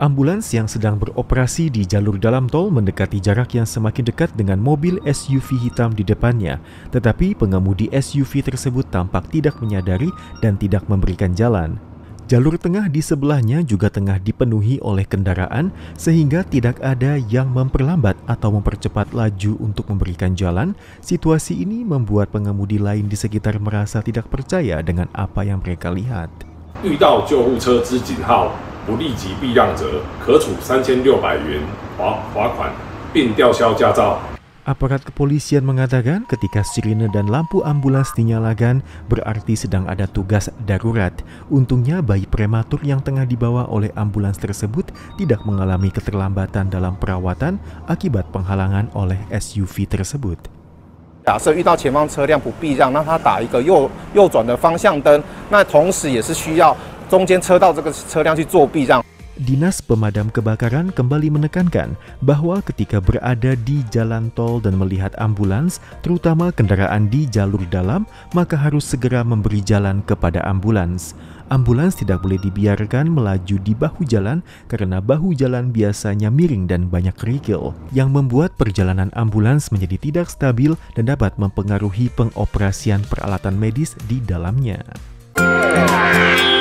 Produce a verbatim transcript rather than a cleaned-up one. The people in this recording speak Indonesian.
Ambulans yang sedang beroperasi di jalur dalam tol mendekati jarak yang semakin dekat dengan mobil S U V hitam di depannya. Tetapi pengemudi S U V tersebut tampak tidak menyadari dan tidak memberikan jalan. Jalur tengah di sebelahnya juga tengah dipenuhi oleh kendaraan sehingga tidak ada yang memperlambat atau mempercepat laju untuk memberikan jalan. Situasi ini membuat pengemudi lain di sekitar merasa tidak percaya dengan apa yang mereka lihat. 遇到救护车之警号，不立即避让者，可处三千六百元罚罚款，并吊销驾照。 Aparat kepolisian mengatakan ketika sirine dan lampu ambulans dinyalakan berarti sedang ada tugas darurat. Untungnya bayi prematur yang tengah dibawa oleh ambulans tersebut tidak mengalami keterlambatan dalam perawatan akibat penghalangan oleh S U V tersebut. 假设遇到前方车辆不避让，让他打一个右右转的方向灯，那同时也是需要中间车道这个车辆去做避让。 Dinas Pemadam Kebakaran kembali menekankan bahwa ketika berada di jalan tol dan melihat ambulans, terutama kendaraan di jalur dalam, maka harus segera memberi jalan kepada ambulans. Ambulans tidak boleh dibiarkan melaju di bahu jalan karena bahu jalan biasanya miring dan banyak kerikil, yang membuat perjalanan ambulans menjadi tidak stabil dan dapat mempengaruhi pengoperasian peralatan medis di dalamnya.